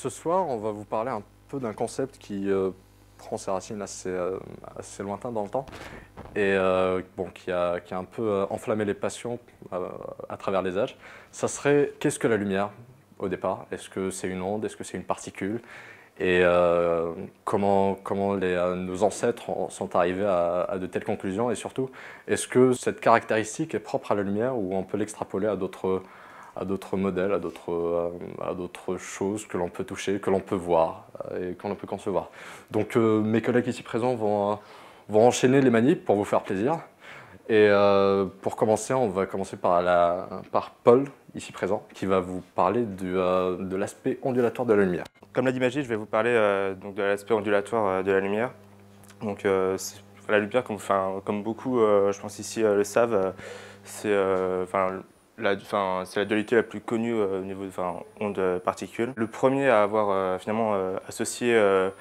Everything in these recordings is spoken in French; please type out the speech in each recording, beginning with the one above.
Ce soir, on va vous parler un peu d'un concept qui prend ses racines assez lointain dans le temps et bon, qui a un peu enflammé les passions à travers les âges. Ça serait, qu'est-ce que la lumière au départ? Est-ce que c'est une onde? Est-ce que c'est une particule? Et comment nos ancêtres sont arrivés à de telles conclusions? Et surtout, est-ce que cette caractéristique est propre à la lumière ou on peut l'extrapoler à d'autres modèles, à d'autres choses que l'on peut toucher, que l'on peut voir et qu'on peut concevoir. Donc mes collègues ici présents vont enchaîner les manips pour vous faire plaisir. Et pour commencer, on va commencer par Paul, ici présent, qui va vous parler de l'aspect ondulatoire de la lumière. Comme l'a dit Magie, je vais vous parler donc de l'aspect ondulatoire de la lumière. Donc, la lumière, comme beaucoup, je pense ici le savent, c'est la dualité la plus connue au niveau de onde-particule. Le premier à avoir finalement associé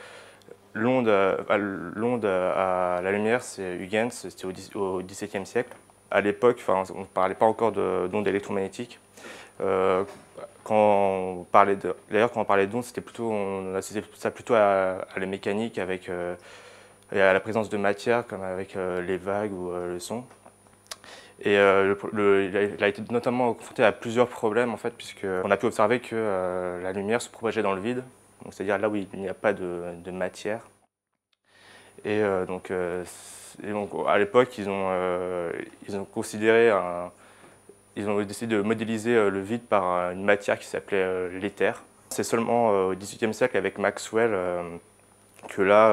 l'onde à la lumière, c'est Huygens, c'était au XVIIe siècle. À l'époque, on ne parlait pas encore d'ondes électromagnétiques. Euh, D'ailleurs, quand on parlait d'ondes, on associait ça plutôt à la mécanique et à la présence de matière, comme avec les vagues ou le son. Et il a été notamment confronté à plusieurs problèmes, en fait, puisqu'on a pu observer que la lumière se propageait dans le vide, c'est-à-dire là où il n'y a pas de matière. Et donc, à l'époque, ils ont considéré ils ont décidé de modéliser le vide par une matière qui s'appelait l'éther. C'est seulement au XVIIIe siècle, avec Maxwell, que là,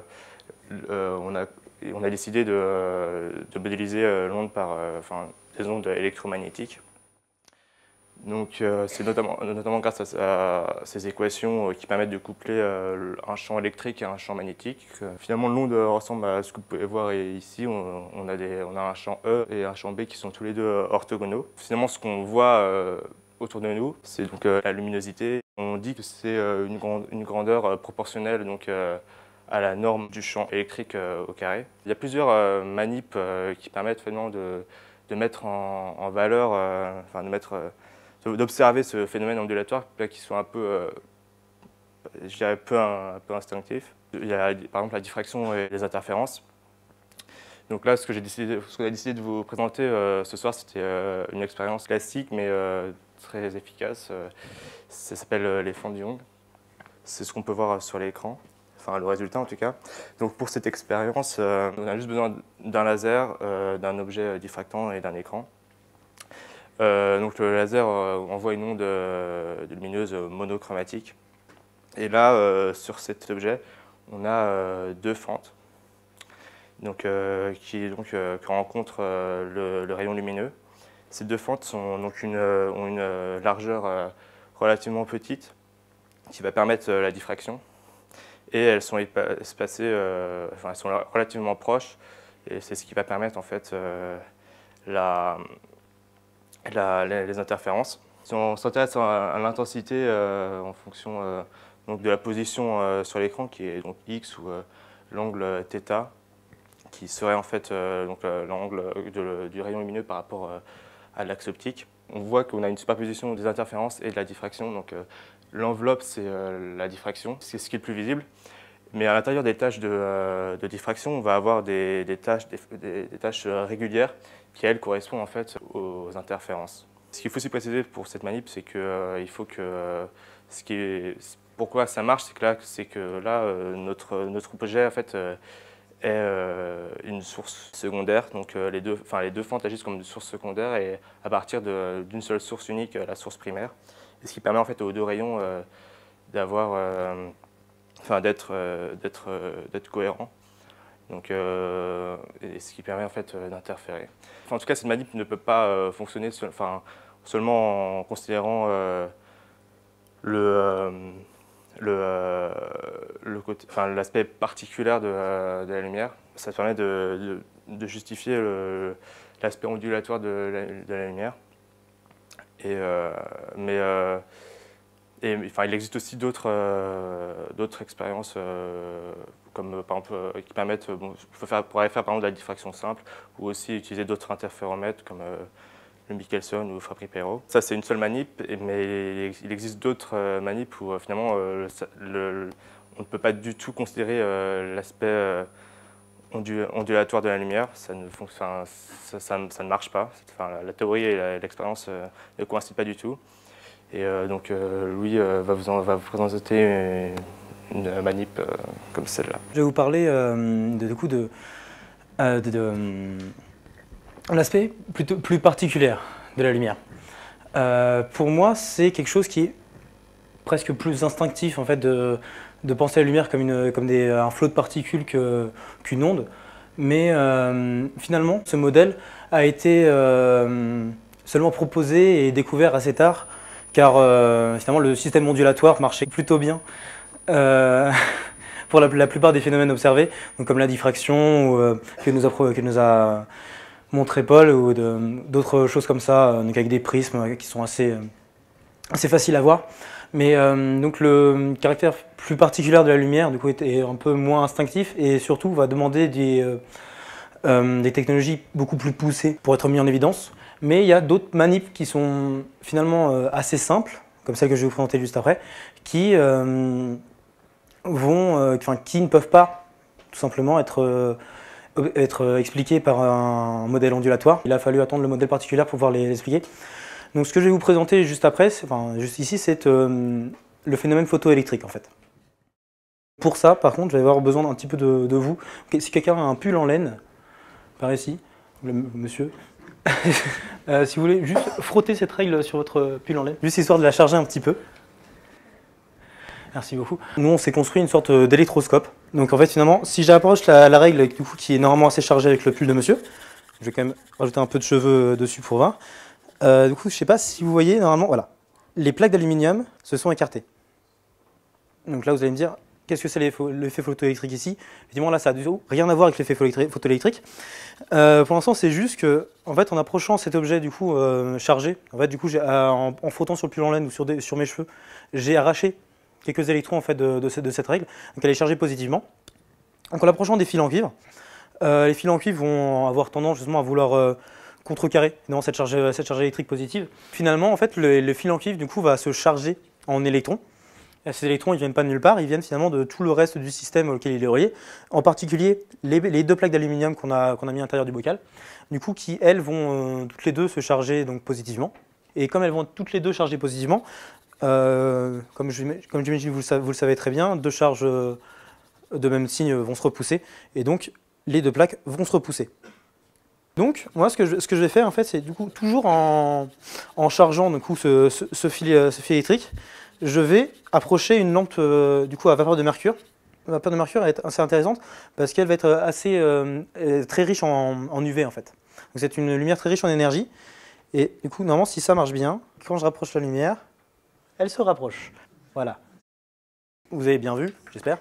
on a décidé de modéliser l'onde par des ondes électromagnétiques. Donc c'est notamment grâce à ces équations qui permettent de coupler un champ électrique et un champ magnétique. Finalement, l'onde ressemble à ce que vous pouvez voir ici. On a un champ E et un champ B qui sont tous les deux orthogonaux. Finalement, ce qu'on voit autour de nous, c'est donc la luminosité. On dit que c'est une grandeur proportionnelle donc, à la norme du champ électrique au carré. Il y a plusieurs manips qui permettent finalement de mettre en valeur, d'observer ce phénomène ondulatoire qui soit un peu, je dirais, un peu instinctif. Il y a par exemple la diffraction et les interférences. Donc là, ce qu'on a décidé de vous présenter ce soir, c'était une expérience classique mais très efficace. Ça s'appelle les fentes Young. C'est ce qu'on peut voir sur l'écran, enfin le résultat en tout cas. Donc pour cette expérience, on a juste besoin d'un laser, d'un objet diffractant et d'un écran. Donc le laser envoie une onde lumineuse monochromatique. Et là, sur cet objet, on a deux fentes donc, qui rencontrent le rayon lumineux. Ces deux fentes ont une largeur relativement petite qui va permettre la diffraction. Et elles sont espacées, elles sont relativement proches. Et c'est ce qui va permettre en fait les interférences. Si on s'intéresse à l'intensité en fonction donc de la position sur l'écran, qui est donc X ou l'angle θ, qui serait en fait l'angle du rayon lumineux par rapport à l'axe optique, on voit qu'on a une superposition des interférences et de la diffraction. Donc l'enveloppe, c'est la diffraction, c'est ce qui est le plus visible. Mais à l'intérieur des tâches de diffraction, on va avoir des tâches régulières qui, elles, correspondent en fait aux interférences. Ce qu'il faut aussi préciser pour cette manip, c'est qu'il faut que pourquoi ça marche, c'est que là notre objet en fait est une source secondaire. Donc les deux fentes agissent comme une source secondaire et à partir d'une seule source unique, la source primaire. Et ce qui permet en fait aux deux rayons d'être cohérents. Donc, et ce qui permet en fait d'interférer. En tout cas, cette manip ne peut pas fonctionner seulement en considérant l'aspect particulier de la lumière. Ça permet de justifier l'aspect ondulatoire de la lumière. Il existe aussi d'autres expériences comme par exemple qui permettent, on pourrait faire par exemple de la diffraction simple ou aussi utiliser d'autres interféromètres comme le Michelson ou Fabry-Perot. Ça, c'est une seule manip, mais il existe d'autres manips où finalement on ne peut pas du tout considérer l'aspect ondulatoire de la lumière. Ça ne marche pas. Enfin, la théorie et l'expérience ne coïncident pas du tout. Et donc Louis va vous présenter une manip comme celle-là. Je vais vous parler de l'aspect plutôt plus particulier de la lumière. Pour moi, c'est quelque chose qui est presque plus instinctif en fait, de penser à la lumière comme un flot de particules qu'une onde. Mais finalement, ce modèle a été seulement proposé et découvert assez tard, car finalement le système ondulatoire marchait plutôt bien pour la plupart des phénomènes observés, donc comme la diffraction que nous a montré Paul, ou d'autres choses comme ça, donc avec des prismes qui sont assez faciles à voir. Mais donc le caractère plus particulier de la lumière du coup, est un peu moins instinctif et surtout va demander des technologies beaucoup plus poussées pour être mis en évidence. Mais il y a d'autres manips qui sont finalement assez simples, comme celle que je vais vous présenter juste après, qui ne peuvent pas tout simplement être expliquées par un modèle ondulatoire. Il a fallu attendre le modèle particulier pour pouvoir les expliquer. Donc ce que je vais vous présenter juste après, juste ici, c'est le phénomène photoélectrique en fait. Pour ça, par contre, je vais avoir besoin un petit peu de vous. Si quelqu'un a un pull en laine, par ici, monsieur, si vous voulez juste frotter cette règle sur votre pull en laine, juste histoire de la charger un petit peu. Merci beaucoup. Nous, on s'est construit une sorte d'électroscope. Donc en fait, finalement, si j'approche la règle du coup, qui est normalement assez chargée avec le pull de monsieur, je vais quand même rajouter un peu de cheveux dessus pour voir. Du coup, je ne sais pas si vous voyez, normalement, voilà, les plaques d'aluminium se sont écartées. Donc là, vous allez me dire, qu'est-ce que c'est l'effet photoélectrique ici? Effectivement, là, ça n'a du tout rien à voir avec l'effet photoélectrique. Pour l'instant, c'est juste que, en fait, en approchant cet objet du coup chargé, en fait, du coup, en frottant sur le pull en laine ou sur mes cheveux, j'ai arraché quelques électrons en fait de cette règle. Donc, elle est chargée positivement. Donc, en approchant des fils en cuivre, les fils en cuivre vont avoir tendance justement à vouloir contrecarrer dans cette charge électrique positive. Finalement, en fait, le fil en cuivre du coup va se charger en électrons. Et ces électrons, ils viennent pas de nulle part, ils viennent finalement de tout le reste du système auquel il est relié. En particulier, les deux plaques d'aluminium qu'on a mis à l'intérieur du bocal, du coup, qui elles vont toutes les deux se charger donc positivement. Et comme elles vont toutes les deux charger positivement, comme j'imagine vous le savez très bien, deux charges de même signe vont se repousser, et donc les deux plaques vont se repousser. Donc, moi, ce que je vais faire, en fait, c'est du coup, toujours en chargeant du coup, ce fil électrique, je vais approcher une lampe du coup, à vapeur de mercure. La vapeur de mercure est assez intéressante parce qu'elle va être très riche en UV, en fait. Donc, c'est une lumière très riche en énergie. Et du coup, normalement, si ça marche bien, quand je rapproche la lumière, elle se rapproche. Voilà. Vous avez bien vu, j'espère,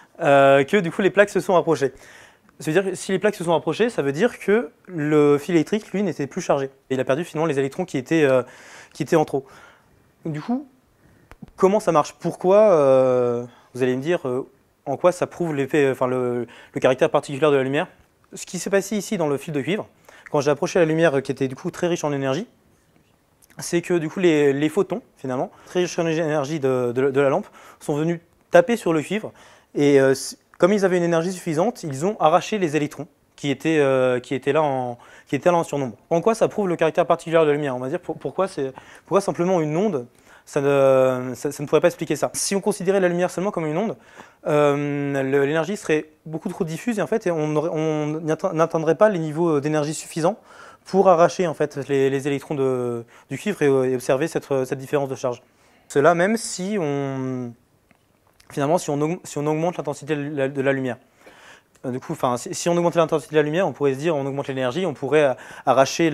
que du coup, les plaques se sont rapprochées. Ça veut dire que si les plaques se sont rapprochées, ça veut dire que le fil électrique, lui, n'était plus chargé. Et il a perdu finalement les électrons qui étaient en trop. Donc, du coup, comment ça marche? Pourquoi, vous allez me dire, en quoi ça prouve le caractère particulier de la lumière? Ce qui s'est passé ici dans le fil de cuivre, quand j'ai approché la lumière qui était du coup très riche en énergie, c'est que du coup les photons, finalement, très riches en énergie de la lampe, sont venus taper sur le cuivre et comme ils avaient une énergie suffisante, ils ont arraché les électrons qui étaient là en surnombre. En quoi ça prouve le caractère particulier de la lumière? On va dire pourquoi simplement une onde, ça ne pourrait pas expliquer ça. Si on considérait la lumière seulement comme une onde, l'énergie serait beaucoup trop diffuse et en fait on n'atteindrait pas les niveaux d'énergie suffisants pour arracher en fait les électrons du cuivre et observer cette différence de charge. Cela même si on augmente l'intensité de la lumière. Du coup, si on augmente l'intensité de la lumière, on pourrait se dire on augmente l'énergie, on pourrait arracher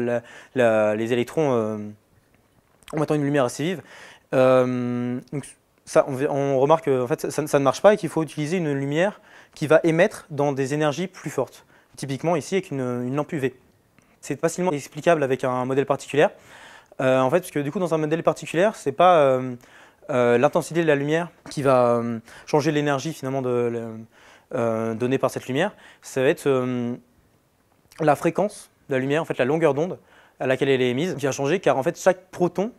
les électrons en mettant une lumière assez vive. Donc ça, on remarque que en fait, ça ne marche pas et qu'il faut utiliser une lumière qui va émettre dans des énergies plus fortes. Typiquement ici avec une lampe UV. C'est facilement explicable avec un modèle particulier. En fait, parce que du coup dans un modèle particulier, c'est pas l'intensité de la lumière qui va changer l'énergie finalement donnée par cette lumière, ça va être la fréquence de la lumière, en fait la longueur d'onde à laquelle elle est émise, qui va changer car en fait chaque photon,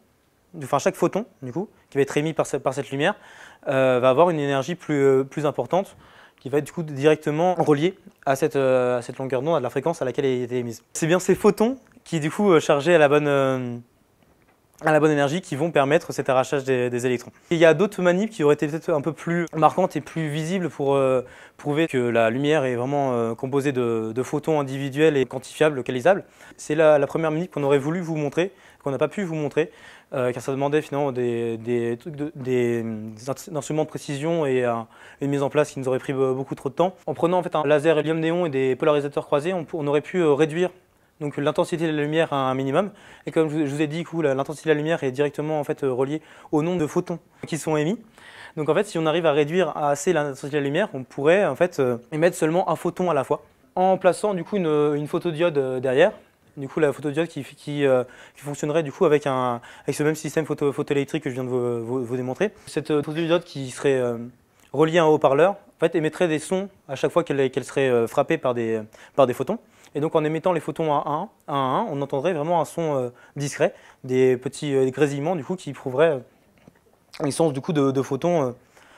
du coup, qui va être émis par cette lumière, va avoir une énergie plus importante, qui va être du coup directement reliée à cette longueur d'onde, à la fréquence à laquelle elle est émise. C'est bien ces photons qui du coup chargés à la bonne énergie qui vont permettre cet arrachage des électrons. Il y a d'autres manips qui auraient été peut-être un peu plus marquantes et plus visibles pour prouver que la lumière est vraiment composée de photons individuels et quantifiables, localisables. C'est la première manip qu'on aurait voulu vous montrer, qu'on n'a pas pu vous montrer, car ça demandait finalement des instruments de précision et une mise en place qui nous aurait pris beaucoup trop de temps. En prenant en fait un laser hélium-néon et des polarisateurs croisés, on aurait pu réduire donc l'intensité de la lumière à un minimum. Et comme je vous ai dit, l'intensité de la lumière est directement en fait, reliée au nombre de photons qui sont émis. Donc en fait, si on arrive à réduire assez l'intensité de la lumière, on pourrait en fait, émettre seulement un photon à la fois, en plaçant du coup une photodiode derrière. Du coup, la photodiode qui fonctionnerait du coup avec ce même système photoélectrique que je viens de vous démontrer. Cette photodiode qui serait reliée à un haut-parleur, en fait, émettrait des sons à chaque fois qu'elle serait frappée par des photons. Et donc en émettant les photons à 1, on entendrait vraiment un son discret, des petits grésillements du coup, qui prouveraient l'existence du coup, de photons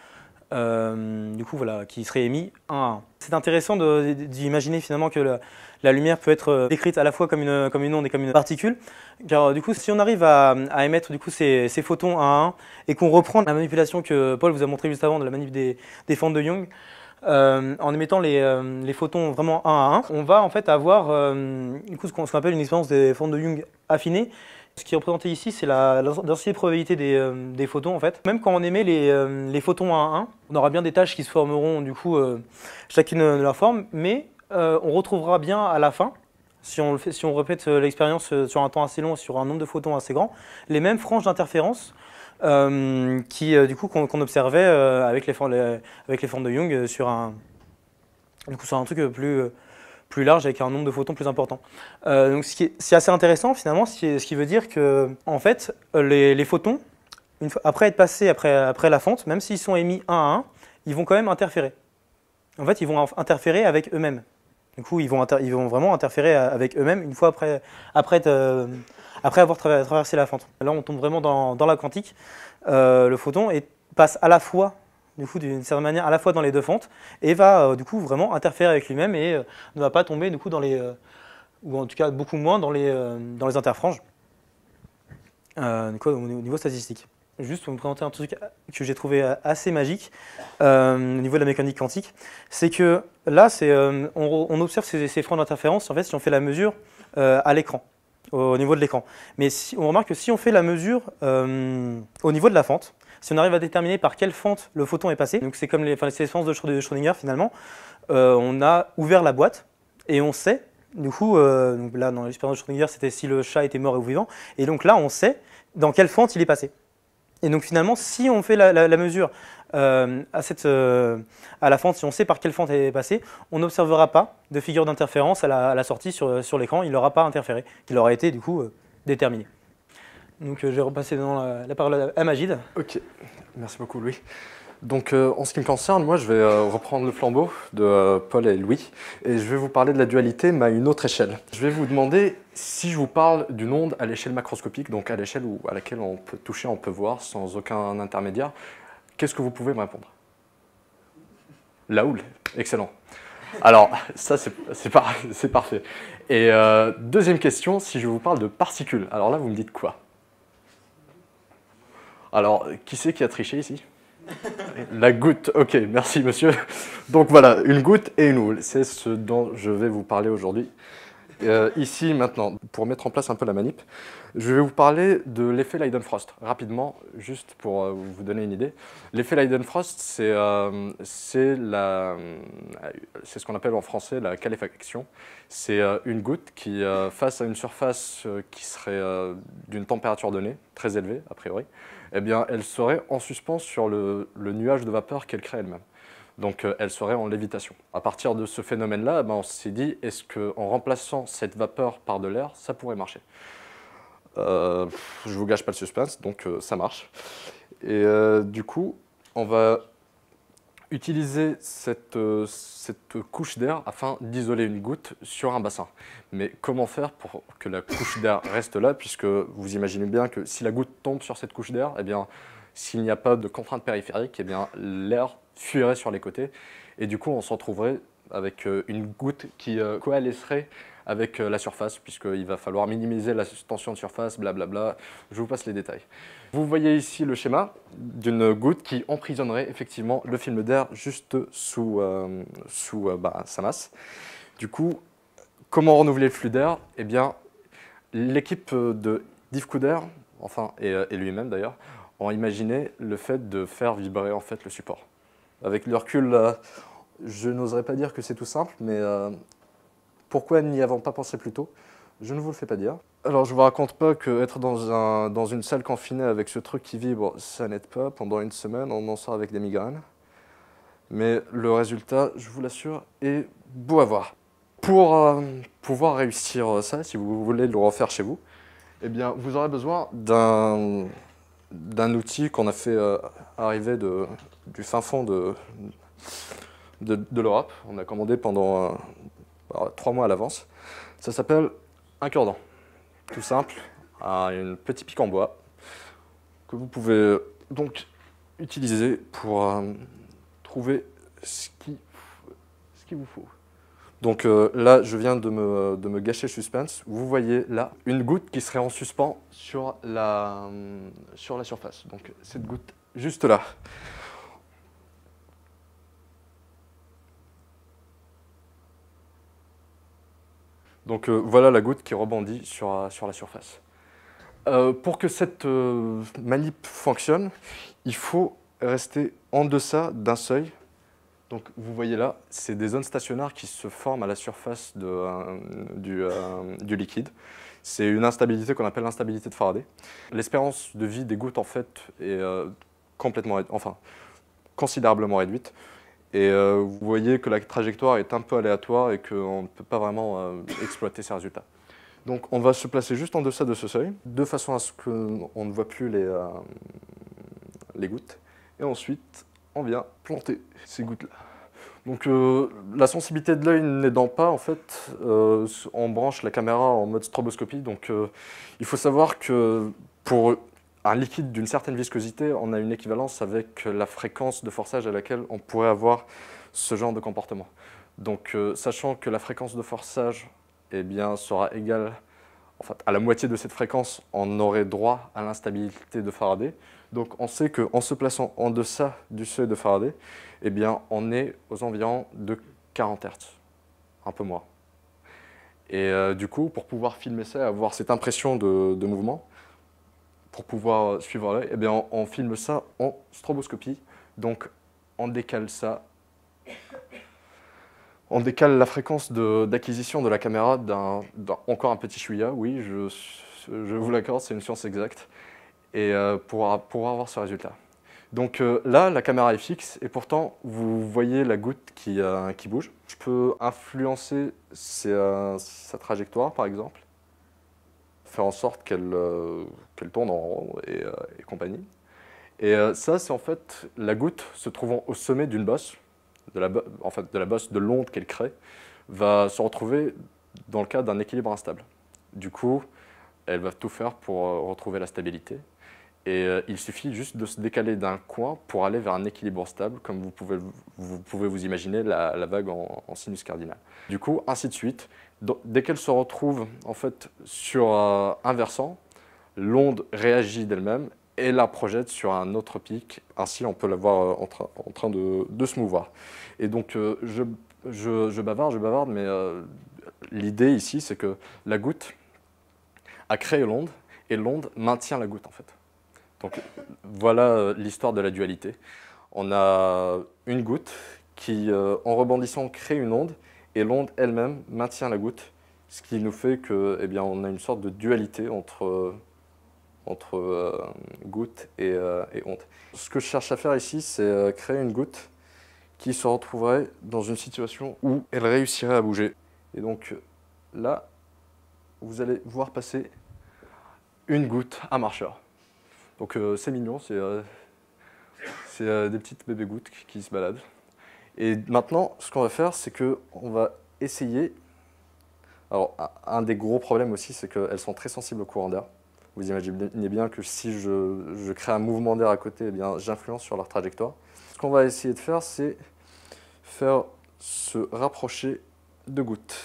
du coup, voilà, qui seraient émis 1 à 1. C'est intéressant d'imaginer finalement que la lumière peut être décrite à la fois comme une onde et comme une particule. Car du coup, si on arrive à émettre du coup, ces photons 1 à 1 et qu'on reprend la manipulation que Paul vous a montré juste avant de la manip des fentes de Young, en émettant les photons vraiment 1 à 1, on va en fait avoir du coup, ce qu'on appelle une expérience des fentes de Young affinées. Ce qui est représenté ici, c'est la densité de probabilité des photons en fait. Même quand on émet les photons 1 à 1, on aura bien des tâches qui se formeront du coup chacune de leur forme, mais on retrouvera bien à la fin, si on répète l'expérience sur un temps assez long, sur un nombre de photons assez grand, les mêmes franges d'interférence du coup qu'on observait avec les formes de Young sur un truc plus large avec un nombre de photons plus important. Donc c'est assez intéressant finalement, ce qui veut dire que en fait les photons, après être passés après la fente, même s'ils sont émis 1 à 1, ils vont quand même interférer. En fait, ils vont interférer avec eux-mêmes. Du coup, ils vont vraiment interférer avec eux-mêmes une fois après avoir traversé la fente. Là, on tombe vraiment dans la quantique. Le photon passe à la fois, du coup, d'une certaine manière, à la fois dans les deux fentes et va du coup vraiment interférer avec lui-même et ne va pas tomber du coup ou en tout cas beaucoup moins dans les interfranges au niveau statistique. Juste pour vous présenter un truc que j'ai trouvé assez magique au niveau de la mécanique quantique, c'est que là, on observe ces franges d'interférence en fait, si on fait la mesure à l'écran, au niveau de l'écran. Mais on remarque que si on fait la mesure au niveau de la fente, si on arrive à déterminer par quelle fente le photon est passé, donc c'est comme les expériences de Schrödinger finalement, on a ouvert la boîte et on sait, du coup, donc là dans l'expérience de Schrödinger, c'était si le chat était mort ou vivant, et donc là on sait dans quelle fente il est passé. Et donc finalement, si on fait la mesure à la fente, si on sait par quelle fente elle est passée, on n'observera pas de figure d'interférence à la sortie sur l'écran, il n'aura pas interféré, il aura été du coup déterminé. Donc je vais repasser dans la parole à Magid. Ok, merci beaucoup Louis. Donc en ce qui me concerne, moi je vais reprendre le flambeau de Paul et Louis et je vais vous parler de la dualité mais à une autre échelle. Je vais vous demander si je vous parle d'une onde à l'échelle macroscopique, donc à l'échelle à laquelle on peut toucher, on peut voir sans aucun intermédiaire, qu'est-ce que vous pouvez me répondre? La houle, excellent. Alors ça c'est parfait. Et deuxième question, si je vous parle de particules, alors là vous me dites quoi? Alors qui c'est qui a triché ici? La goutte, ok, merci monsieur. Donc voilà, une goutte et une houle, c'est ce dont je vais vous parler aujourd'hui. Ici, maintenant, pour mettre en place un peu la manip, je vais vous parler de l'effet Leidenfrost, rapidement, juste pour vous donner une idée. L'effet Leidenfrost, c'est ce qu'on appelle en français la caléfaction. C'est une goutte qui, face à une surface qui serait d'une température donnée, très élevée a priori, eh bien, elle serait en suspens sur le nuage de vapeur qu'elle crée elle-même. Donc elle serait en lévitation. À partir de ce phénomène-là, on s'est dit, est-ce qu'en remplaçant cette vapeur par de l'air, ça pourrait marcher? Je ne vous gâche pas le suspense, donc ça marche. Et du coup, on va utiliser cette couche d'air afin d'isoler une goutte sur un bassin. Mais comment faire pour que la couche d'air reste là, puisque vous imaginez bien que si la goutte tombe sur cette couche d'air, eh bien, s'il n'y a pas de contrainte périphérique, eh bien, l'air fuirait sur les côtés. Et du coup, on se retrouverait avec une goutte qui coalescerait avec la surface, puisqu'il va falloir minimiser la tension de surface, blablabla. Je vous passe les détails. Vous voyez ici le schéma d'une goutte qui emprisonnerait effectivement le film d'air juste sous sa masse. Du coup, comment renouveler le flux d'air? Eh bien, l'équipe de Yves Couder, enfin, et lui-même d'ailleurs, ont imaginé le fait de faire vibrer en fait le support. Avec le recul, je n'oserais pas dire que c'est tout simple, mais pourquoi n'y avons pas pensé plus tôt? Je ne vous le fais pas dire. Alors, je ne vous raconte pas qu'être dans une salle confinée avec ce truc qui vibre, ça n'aide pas. Pendant une semaine, on en sort avec des migraines. Mais le résultat, je vous l'assure, est beau à voir. Pour pouvoir réussir ça, si vous voulez le refaire chez vous, eh bien, vous aurez besoin d'un outil qu'on a fait arriver du fin fond de l'Europe. On a commandé pendant 3 mois à l'avance. Ça s'appelle un cure-dent. Tout simple, un petit pic en bois que vous pouvez donc utiliser pour trouver ce qu'il vous faut. Donc là, je viens de me gâcher le suspense. Vous voyez là une goutte qui serait en suspens sur la surface. Donc cette goutte juste là. Donc voilà la goutte qui rebondit sur la surface. Pour que cette manip fonctionne, il faut rester en deçà d'un seuil. Donc vous voyez là, c'est des zones stationnaires qui se forment à la surface du liquide. C'est une instabilité qu'on appelle l'instabilité de Faraday. L'espérance de vie des gouttes en fait est considérablement réduite. Et vous voyez que la trajectoire est un peu aléatoire et qu'on ne peut pas vraiment exploiter ces résultats. Donc on va se placer juste en deçà de ce seuil, de façon à ce qu'on ne voit plus les gouttes. Et ensuite, on vient planter ces gouttes-là. Donc la sensibilité de l'œil n'aidant pas, en fait, on branche la caméra en mode stroboscopie. Donc il faut savoir que pour un liquide d'une certaine viscosité, on a une équivalence avec la fréquence de forçage à laquelle on pourrait avoir ce genre de comportement. Donc sachant que la fréquence de forçage eh bien, sera égale à la moitié de cette fréquence, on aurait droit à l'instabilité de Faraday. Donc on sait qu'en se plaçant en deçà du seuil de Faraday, eh bien, on est aux environs de 40 Hz, un peu moins. Et du coup, pour pouvoir filmer ça et avoir cette impression de mouvement, pour pouvoir suivre l'œil, eh bien, on filme ça en stroboscopie. Donc on décale ça. On décale la fréquence d'acquisition de la caméra encore un petit chouïa, oui, je vous l'accorde, c'est une science exacte, et pour avoir ce résultat. Donc là, la caméra est fixe, et pourtant, vous voyez la goutte qui bouge. Je peux influencer sa trajectoire, par exemple, faire en sorte qu'elle tourne en rond et compagnie. Et ça, c'est en fait la goutte se trouvant au sommet d'une bosse, de la bosse de l'onde qu'elle crée, va se retrouver dans le cas d'un équilibre instable. Du coup, elle va tout faire pour retrouver la stabilité. Et il suffit juste de se décaler d'un coin pour aller vers un équilibre stable, comme vous pouvez vous imaginer la vague en sinus cardinal. Du coup, ainsi de suite. Dès qu'elle se retrouve en fait sur un versant, l'onde réagit d'elle-même et la projette sur un autre pic. Ainsi, on peut la voir en train de se mouvoir. Et donc, je bavarde, mais l'idée ici, c'est que la goutte a créé l'onde et l'onde maintient la goutte, en fait. Donc, voilà l'histoire de la dualité. On a une goutte qui, en rebondissant, crée une onde et l'onde elle-même maintient la goutte, ce qui nous fait que, eh bien, on a une sorte de dualité entre goutte et onde. Ce que je cherche à faire ici, c'est créer une goutte qui se retrouverait dans une situation où elle réussirait à bouger. Et donc là, vous allez voir passer une goutte à marcheur. Donc c'est mignon, c'est des petites bébés gouttes qui se baladent. Et maintenant, ce qu'on va faire, c'est qu'on va essayer... Alors, un des gros problèmes aussi, c'est qu'elles sont très sensibles au courant d'air. Vous imaginez bien que si je crée un mouvement d'air à côté, eh bien, j'influence sur leur trajectoire. Ce qu'on va essayer de faire, c'est faire se rapprocher deux gouttes.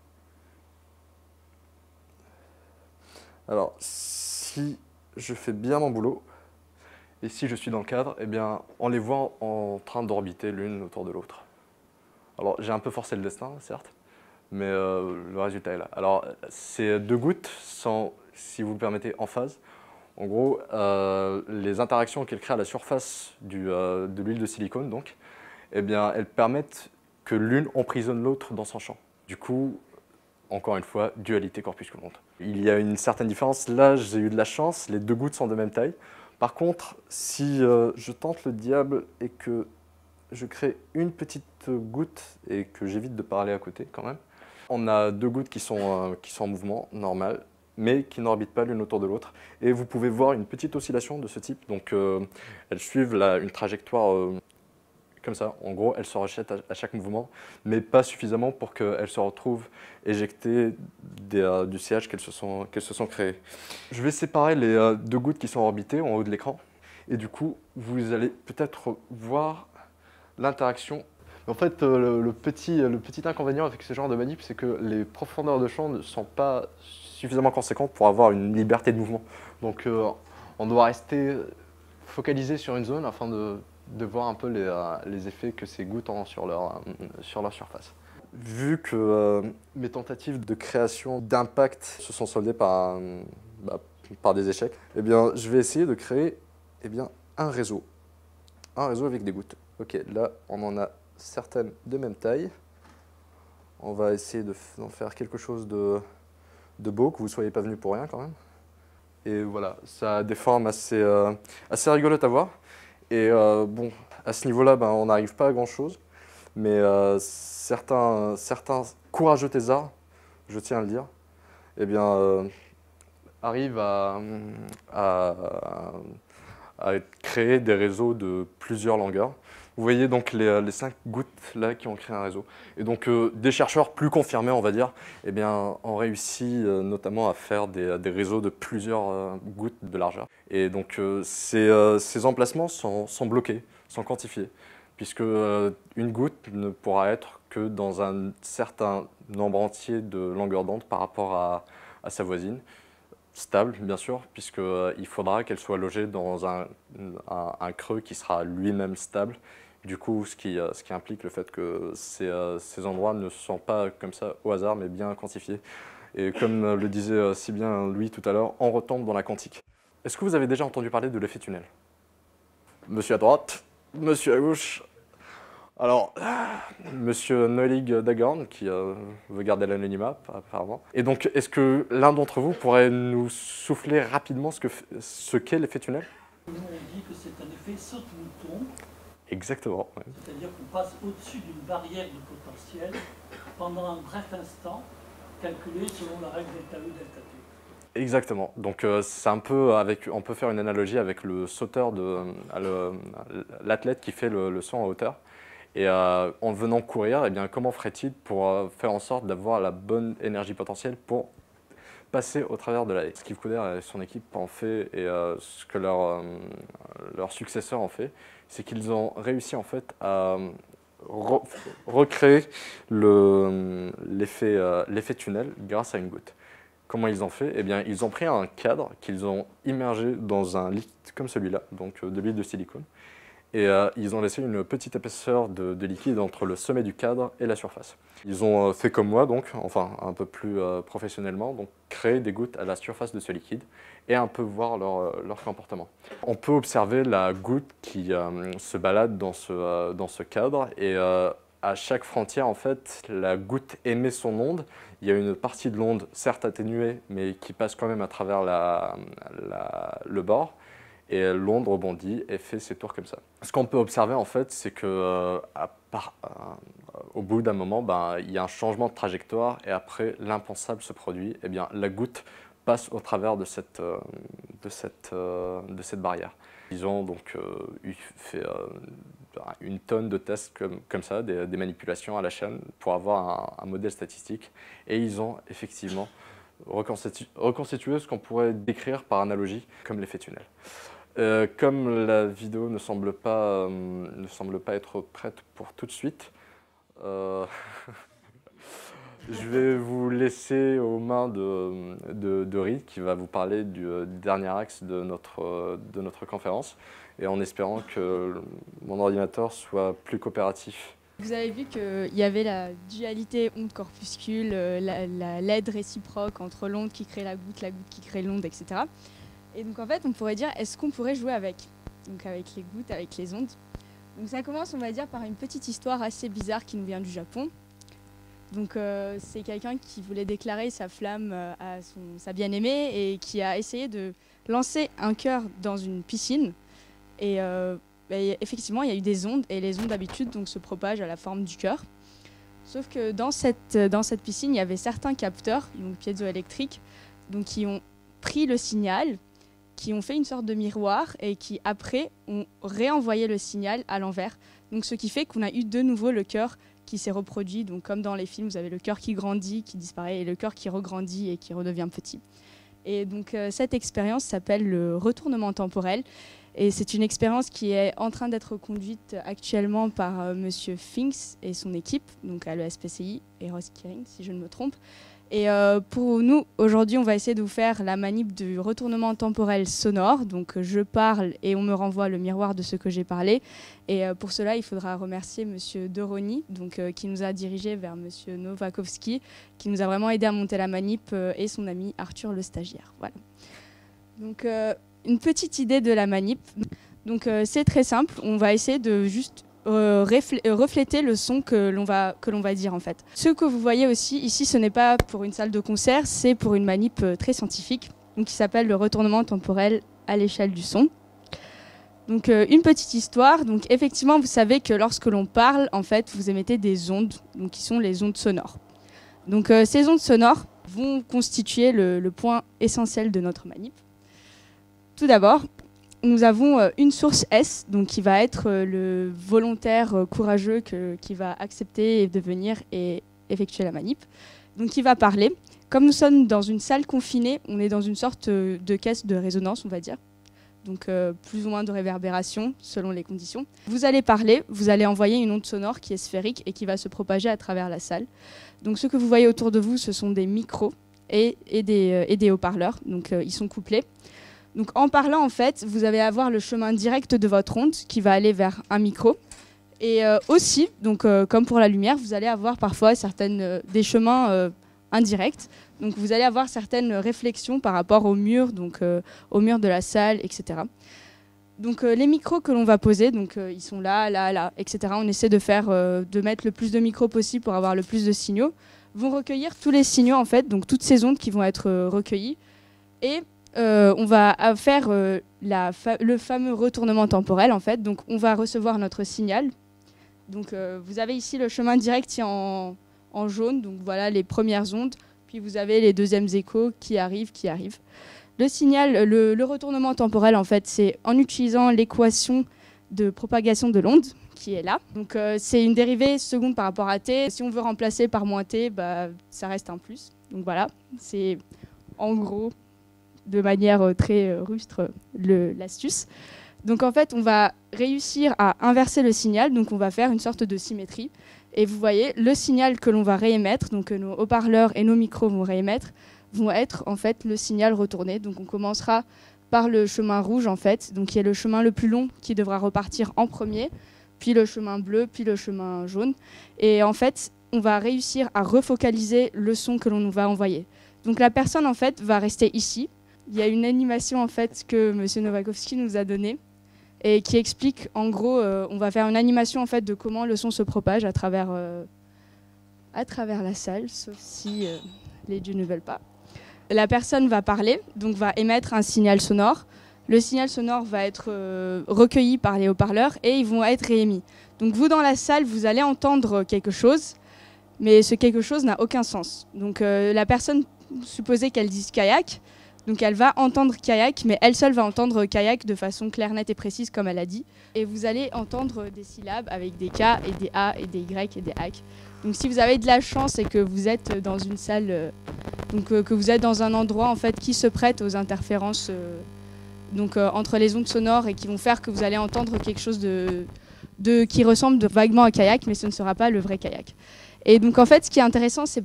Alors, si je fais bien mon boulot, et si je suis dans le cadre, eh bien, on les voit en train d'orbiter l'une autour de l'autre. Alors, j'ai un peu forcé le destin, certes, mais le résultat est là. Alors, ces deux gouttes sont, si vous le permettez, en phase. En gros, les interactions qu'elles créent à la surface de l'huile de silicone, donc, eh bien, elles permettent que l'une emprisonne l'autre dans son champ. Du coup, encore une fois, dualité corpusculant. Il y a une certaine différence. Là, j'ai eu de la chance, les deux gouttes sont de même taille. Par contre, si je tente le diable et que je crée une petite goutte et que j'évite de parler à côté quand même, on a deux gouttes qui sont en mouvement normal, mais qui n'orbitent pas l'une autour de l'autre. Et vous pouvez voir une petite oscillation de ce type. Donc, elles suivent une trajectoire comme ça. En gros, elles se rejettent à chaque mouvement, mais pas suffisamment pour qu'elles se retrouvent éjectées du sillage qu'elles se sont créées. Je vais séparer les deux gouttes qui sont orbitées en haut de l'écran. Et du coup, vous allez peut-être voir l'interaction. En fait, le petit inconvénient avec ce genre de manip, c'est que les profondeurs de champ ne sont pas suffisamment conséquentes pour avoir une liberté de mouvement. Donc, on doit rester focalisé sur une zone afin de voir un peu les effets que ces gouttes ont sur leur surface. Vu que mes tentatives de création d'impact se sont soldées par des échecs, eh bien, je vais essayer de créer un réseau avec des gouttes. Ok, là, on en a certaines de même taille. On va essayer d'en faire quelque chose de beau, que vous ne soyez pas venu pour rien quand même. Et voilà, ça a des formes assez rigolotes à voir. Et bon, à ce niveau-là, on n'arrive pas à grand-chose. Mais certains courageux thésards, je tiens à le dire, eh bien, arrivent à créer des réseaux de plusieurs longueurs. Vous voyez donc les 5 gouttes là qui ont créé un réseau. Et donc des chercheurs plus confirmés, on va dire, eh bien, ont réussi notamment à faire des réseaux de plusieurs gouttes de largeur. Et donc ces emplacements sont bloqués, sont quantifiés, puisque une goutte ne pourra être que dans un certain nombre entier de longueurs d'onde par rapport à sa voisine. Stable, bien sûr, puisqu'il faudra qu'elle soit logée dans un creux qui sera lui-même stable. Du coup, ce qui implique le fait que ces endroits ne sont pas comme ça au hasard, mais bien quantifiés. Et comme le disait si bien Louis tout à l'heure, on retombe dans la quantique. Est-ce que vous avez déjà entendu parler de l'effet tunnel? Monsieur à droite, monsieur à gauche. Alors, monsieur Noelig Dagorn, qui veut garder l'anonymat, apparemment. Et donc, est-ce que l'un d'entre vous pourrait nous souffler rapidement ce qu'est l'effet tunnel? Nous, on dit que c'est un effet saute-mouton. Exactement. Ouais. C'est-à-dire qu'on passe au-dessus d'une barrière de potentiel pendant un bref instant, calculé selon la règle delta E, delta T. Exactement. Donc, c'est un peu on peut faire une analogie avec le sauteur, l'athlète qui fait le saut en hauteur. Et en venant courir, eh bien, comment ferait-il pour faire en sorte d'avoir la bonne énergie potentielle pour passer au travers de la haie? Ce qu'Yves Couder et son équipe ont fait et ce que leurs successeurs ont fait, c'est qu'ils ont réussi en fait à recréer l'effet tunnel grâce à une goutte. Comment ils ont fait? Eh bien, ils ont pris un cadre qu'ils ont immergé dans un liquide comme celui-là, donc de l'huile de silicone. Et ils ont laissé une petite épaisseur de liquide entre le sommet du cadre et la surface. Ils ont fait comme moi, donc, enfin un peu plus professionnellement, donc créer des gouttes à la surface de ce liquide et un peu voir leur comportement. On peut observer la goutte qui se balade dans ce cadre et à chaque frontière, en fait, la goutte émet son onde. Il y a une partie de l'onde, certes atténuée, mais qui passe quand même à travers le bord. Et l'onde rebondit et fait ses tours comme ça. Ce qu'on peut observer en fait, c'est que au bout d'un moment, il y a un changement de trajectoire et après l'impensable se produit. Eh bien, la goutte passe au travers de cette barrière. Ils ont donc fait une tonne de tests comme ça, des manipulations à la chaîne pour avoir un modèle statistique. Et ils ont effectivement reconstitué ce qu'on pourrait décrire par analogie comme l'effet tunnel. Comme la vidéo ne semble pas être prête pour tout de suite, je vais vous laisser aux mains de Reed qui va vous parler du dernier axe de notre conférence et en espérant que mon ordinateur soit plus coopératif. Vous avez vu qu'il y avait la dualité onde-corpuscule, l'aide réciproque entre l'onde qui crée la goutte qui crée l'onde, etc. Et donc en fait, on pourrait dire, est-ce qu'on pourrait jouer avec les gouttes, avec les ondes. Donc ça commence, on va dire, par une petite histoire assez bizarre qui nous vient du Japon. Donc c'est quelqu'un qui voulait déclarer sa flamme à sa bien-aimée et qui a essayé de lancer un cœur dans une piscine. Et effectivement, il y a eu des ondes et les ondes d'habitude se propagent à la forme du cœur. Sauf que dans cette piscine, il y avait certains capteurs, donc piézoélectriques, qui ont pris le signal, qui ont fait une sorte de miroir et qui après ont réenvoyé le signal à l'envers. Donc ce qui fait qu'on a eu de nouveau le cœur qui s'est reproduit. Donc comme dans les films, vous avez le cœur qui grandit, qui disparaît, et le cœur qui regrandit et qui redevient petit. Et donc cette expérience s'appelle le retournement temporel. Et c'est une expérience qui est en train d'être conduite actuellement par Monsieur Finks et son équipe, donc à l'ESPCI et Ross Kering, si je ne me trompe. Et pour nous, aujourd'hui, on va essayer de vous faire la manip du retournement temporel sonore. Donc je parle et on me renvoie le miroir de ce que j'ai parlé. Et pour cela, il faudra remercier Monsieur Doroni, qui nous a dirigé vers Monsieur Novakovski, qui nous a vraiment aidé à monter la manip, et son ami Arthur le stagiaire. Voilà. Donc une petite idée de la manip. Donc c'est très simple. On va essayer de juste refléter le son que l'on va dire en fait. Ce que vous voyez aussi ici, ce n'est pas pour une salle de concert, c'est pour une manip très scientifique, qui s'appelle le retournement temporel à l'échelle du son. Donc une petite histoire. Donc effectivement, vous savez que lorsque l'on parle, en fait, vous émettez des ondes, qui sont les ondes sonores. Donc ces ondes sonores vont constituer le point essentiel de notre manip. Tout d'abord, nous avons une source S, qui va être le volontaire courageux qui va accepter de venir et effectuer la manip. Donc il va parler. Comme nous sommes dans une salle confinée, on est dans une sorte de caisse de résonance, on va dire. Donc plus ou moins de réverbération selon les conditions. Vous allez parler, vous allez envoyer une onde sonore qui est sphérique et qui va se propager à travers la salle. Donc ce que vous voyez autour de vous, ce sont des micros et des haut-parleurs. Donc ils sont couplés. Donc en parlant, en fait, vous allez avoir le chemin direct de votre onde qui va aller vers un micro. Et aussi, comme pour la lumière, vous allez avoir parfois des chemins indirects. Donc vous allez avoir certaines réflexions par rapport au mur, au mur de la salle, etc. Donc les micros que l'on va poser, ils sont là, etc. On essaie de mettre le plus de micros possible pour avoir le plus de signaux. Vont recueillir tous les signaux, en fait, donc toutes ces ondes qui vont être recueillies. Et on va faire le fameux retournement temporel, en fait. Donc on va recevoir notre signal. Donc vous avez ici le chemin direct qui est en jaune, donc voilà les premières ondes. Puis vous avez les deuxièmes échos qui arrivent. Le signal, le retournement temporel, en fait, c'est en utilisant l'équation de propagation de l'onde qui est là. Donc c'est une dérivée seconde par rapport à t. Si on veut remplacer par moins t, ça reste un plus. Donc voilà, c'est en gros, de manière très rustre, l'astuce. Donc en fait, on va réussir à inverser le signal, donc on va faire une sorte de symétrie. Et vous voyez, le signal que l'on va réémettre, donc que nos haut-parleurs et nos micros vont réémettre, vont être en fait le signal retourné. Donc on commencera par le chemin rouge, en fait, donc qui est le chemin le plus long qui devra repartir en premier, puis le chemin bleu, puis le chemin jaune. Et en fait, on va réussir à refocaliser le son que l'on nous va envoyer. Donc la personne, en fait, va rester ici. Il y a une animation, en fait, que M. Novakovski nous a donnée et qui explique, en gros, on va faire une animation, en fait, de comment le son se propage à travers la salle, sauf si les dieux ne veulent pas. La personne va parler, donc va émettre un signal sonore. Le signal sonore va être recueilli par les haut-parleurs et ils vont être réémis. Donc vous, dans la salle, vous allez entendre quelque chose, mais ce quelque chose n'a aucun sens. Donc la personne, supposez qu'elle dise kayak, Donc elle va entendre kayak, mais elle seule va entendre kayak de façon claire, nette et précise, comme elle a dit. Et vous allez entendre des syllabes avec des K et des A et des Y et des AK. Donc si vous avez de la chance et que vous êtes dans une salle, que vous êtes dans un endroit en fait qui se prête aux interférences entre les ondes sonores et qui vont faire que vous allez entendre quelque chose qui ressemble vaguement à kayak, mais ce ne sera pas le vrai kayak. Et donc en fait, ce qui est intéressant, ce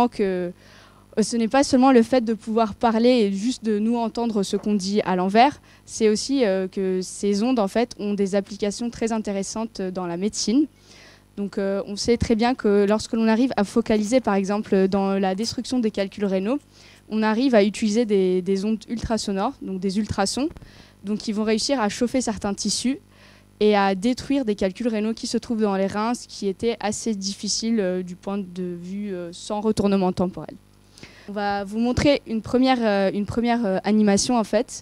n'est pas seulement le fait de pouvoir parler et juste de nous entendre ce qu'on dit à l'envers, c'est aussi que ces ondes en fait ont des applications très intéressantes dans la médecine. Donc on sait très bien que lorsque l'on arrive à focaliser par exemple dans la destruction des calculs rénaux, on arrive à utiliser des ondes ultrasonores, donc des ultrasons, donc qui vont réussir à chauffer certains tissus et à détruire des calculs rénaux qui se trouvent dans les reins, ce qui était assez difficile du point de vue sans retournement temporel. On va vous montrer une première animation en fait,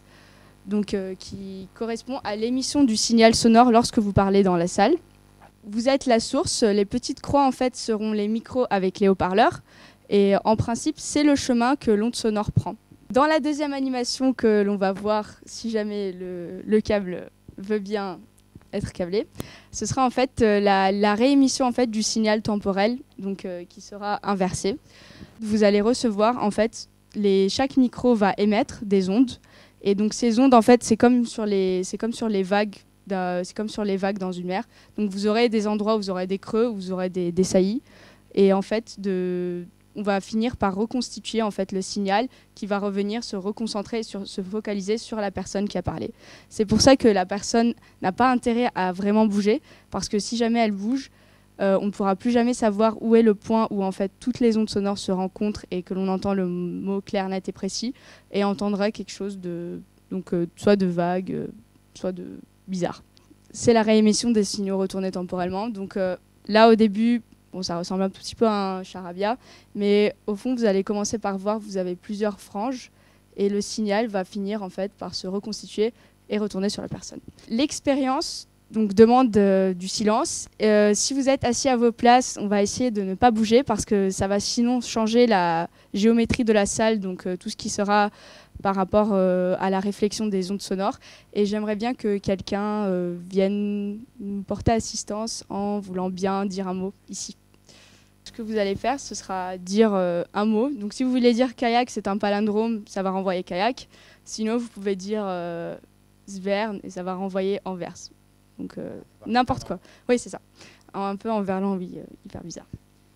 qui correspond à l'émission du signal sonore lorsque vous parlez dans la salle. Vous êtes la source, les petites croix en fait seront les micros avec les haut-parleurs et en principe c'est le chemin que l'onde sonore prend. Dans la deuxième animation que l'on va voir, si jamais le câble veut bien être câblé, ce sera en fait la réémission en fait du signal temporel qui sera inversé. Vous allez recevoir en fait chaque micro va émettre des ondes et donc ces ondes en fait c'est comme sur les vagues dans une mer. Donc vous aurez des endroits où vous aurez des creux, où vous aurez des saillies et en fait on va finir par reconstituer en fait le signal qui va revenir se reconcentrer, se focaliser sur la personne qui a parlé. C'est pour ça que la personne n'a pas intérêt à vraiment bouger, parce que si jamais elle bouge, on ne pourra plus jamais savoir où est le point où en fait toutes les ondes sonores se rencontrent et que l'on entend le mot clair, net et précis, et entendra quelque chose soit de vague, soit de bizarre. C'est la réémission des signaux retournés temporellement. Donc là au début, ça ressemble un tout petit peu à un charabia, mais au fond, vous allez commencer par voir, vous avez plusieurs franges et le signal va finir en fait par se reconstituer et retourner sur la personne. L'expérience demande du silence. Si vous êtes assis à vos places, on va essayer de ne pas bouger parce que ça va sinon changer la géométrie de la salle, tout ce qui sera par rapport à la réflexion des ondes sonores. Et j'aimerais bien que quelqu'un vienne nous porter assistance en voulant bien dire un mot ici. Ce que vous allez faire, ce sera dire un mot. Donc si vous voulez dire kayak, c'est un palindrome, ça va renvoyer kayak. Sinon, vous pouvez dire svern et ça va renvoyer Anvers. Donc n'importe quoi. Oui, c'est ça. Un peu en verlan, oui, hyper bizarre.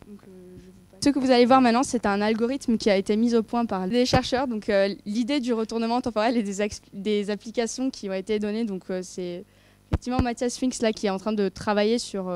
Ce que vous allez voir maintenant, c'est un algorithme qui a été mis au point par des chercheurs. Donc l'idée du retournement temporel et des applications qui ont été données. Donc c'est effectivement Mathias Sphinx là qui est en train de travailler sur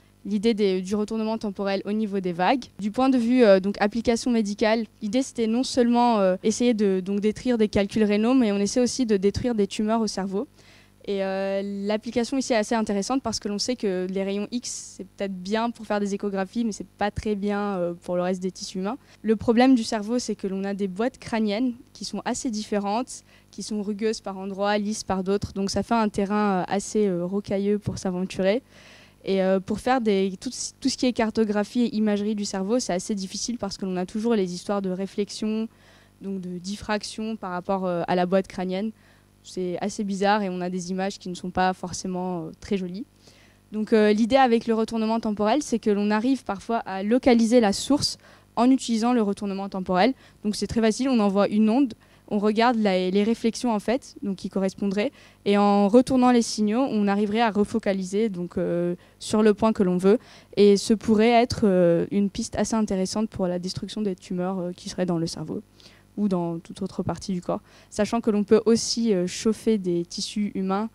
l'idée du retournement temporel au niveau des vagues. Du point de vue application médicale, l'idée c'était non seulement essayer de détruire des calculs rénaux, mais on essaie aussi de détruire des tumeurs au cerveau. Et l'application ici est assez intéressante parce que l'on sait que les rayons X, c'est peut-être bien pour faire des échographies, mais c'est pas très bien pour le reste des tissus humains. Le problème du cerveau, c'est que l'on a des boîtes crâniennes qui sont assez différentes, qui sont rugueuses par endroits, lisses par d'autres. Donc ça fait un terrain assez rocailleux pour s'aventurer. Et pour faire tout ce qui est cartographie et imagerie du cerveau, c'est assez difficile parce que l'on a toujours les histoires de réflexion, donc de diffraction par rapport à la boîte crânienne. C'est assez bizarre et on a des images qui ne sont pas forcément très jolies. Donc l'idée avec le retournement temporel, c'est que l'on arrive parfois à localiser la source en utilisant le retournement temporel. Donc c'est très facile, on envoie une onde, on regarde les réflexions en fait, donc qui correspondraient, et en retournant les signaux, on arriverait à refocaliser sur le point que l'on veut. Et ce pourrait être une piste assez intéressante pour la destruction des tumeurs qui seraient dans le cerveau ou dans toute autre partie du corps, sachant que l'on peut aussi chauffer des tissus humains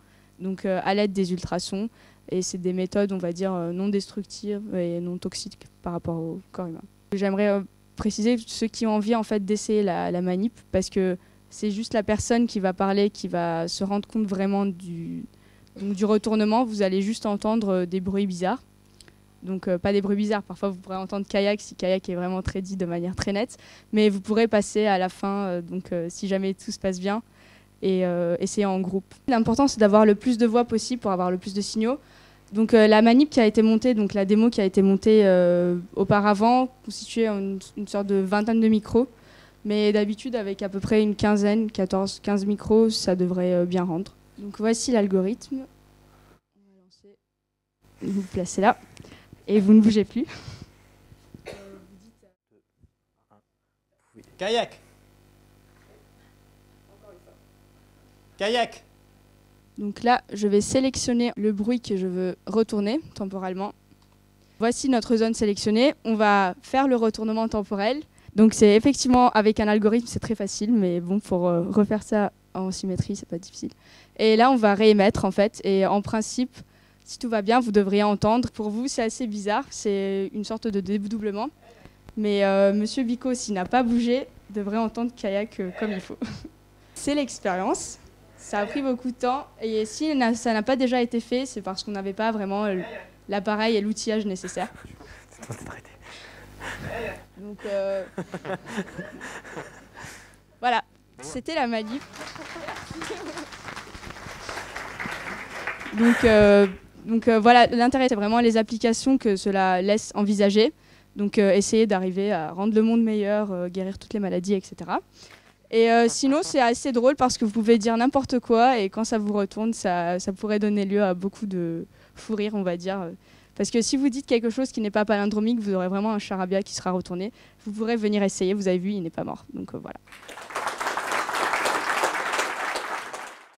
à l'aide des ultrasons, et c'est des méthodes, on va dire, non destructives et non toxiques par rapport au corps humain. J'aimerais préciser ceux qui ont envie en fait d'essayer la manip, parce que c'est juste la personne qui va parler qui va se rendre compte vraiment du retournement. Vous allez juste entendre des bruits bizarres. Donc pas des bruits bizarres, parfois vous pourrez entendre kayak si kayak est vraiment très dit de manière très nette, mais vous pourrez passer à la fin, si jamais tout se passe bien, et essayer en groupe. L'important c'est d'avoir le plus de voix possible pour avoir le plus de signaux. Donc la manip qui a été montée, donc la démo qui a été montée auparavant, constituait une sorte de vingtaine de micros. Mais d'habitude, avec à peu près une quinzaine, 14-15 micros, ça devrait bien rendre. Donc voici l'algorithme. On va lancer. Vous vous placez là et vous ne bougez plus. Kayak. Kayak. Donc là, je vais sélectionner le bruit que je veux retourner temporellement. Voici notre zone sélectionnée. On va faire le retournement temporel. Donc c'est effectivement, avec un algorithme, c'est très facile, mais bon, pour refaire ça en symétrie, c'est pas difficile. Et là, on va réémettre en fait. Et en principe, si tout va bien, vous devriez entendre. Pour vous, c'est assez bizarre. C'est une sorte de dédoublement. Mais Monsieur Bico, s'il n'a pas bougé, devrait entendre Kayak comme il faut. C'est l'expérience. Ça a pris beaucoup de temps. Et si ça n'a pas déjà été fait, c'est parce qu'on n'avait pas vraiment l'appareil et l'outillage nécessaire. Donc voilà, c'était la manip. Donc voilà, l'intérêt c'est vraiment les applications que cela laisse envisager. Donc essayer d'arriver à rendre le monde meilleur, guérir toutes les maladies, etc. Et sinon c'est assez drôle parce que vous pouvez dire n'importe quoi et quand ça vous retourne, ça pourrait donner lieu à beaucoup de fou rire, on va dire. Parce que si vous dites quelque chose qui n'est pas palindromique, vous aurez vraiment un charabia qui sera retourné. Vous pourrez venir essayer, vous avez vu, il n'est pas mort. Donc voilà.